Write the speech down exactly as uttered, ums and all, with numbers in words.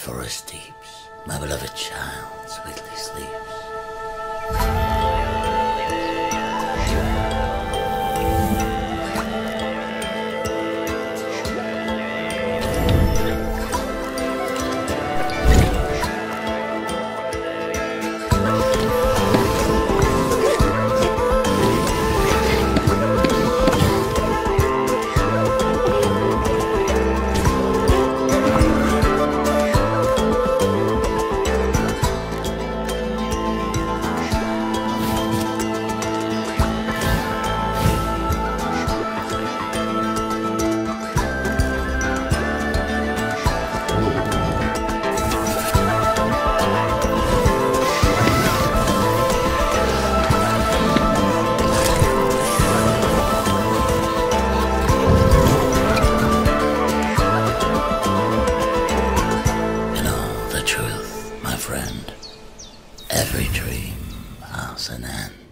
forest deeps, my beloved child sweetly sleeps. Truth, my friend, every dream has an end.